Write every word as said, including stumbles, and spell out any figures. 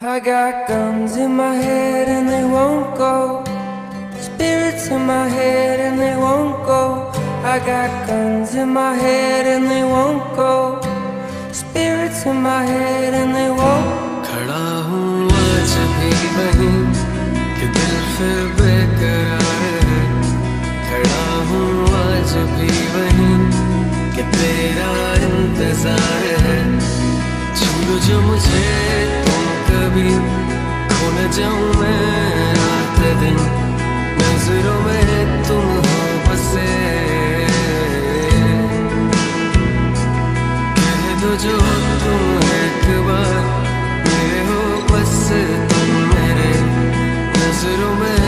I got guns in my head and they won't go. Spirits in my head and they won't go. I got guns in my head and they won't go. Spirits in my head and they won't. खड़ा हूँ आज भी वहीं कि दिल फिर बेकरार है। खड़ा हूँ आज भी वहीं कि तेरा इंतजार है। छू जो मुझे तुम कभी खो न जाऊं मैं रात दिन, नजरों में तुम हो बसे। कह दो जो तुम एक बार मेरे हो बस तुम मेरे नजरों में